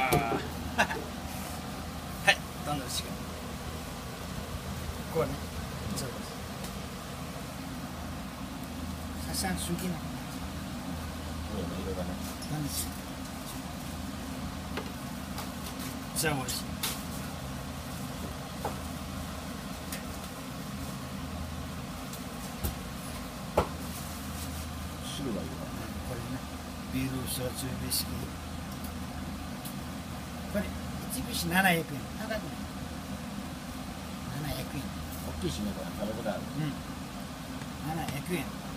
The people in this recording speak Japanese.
はいどんどんしてくるこうねそうですささん好きな上の色がね。 何ですじゃあ美味しい汁がいいわ。 これねビール焼酎ウイスキーこれ1串700円高くない700円大きいしね、これ食べ応えある。 700円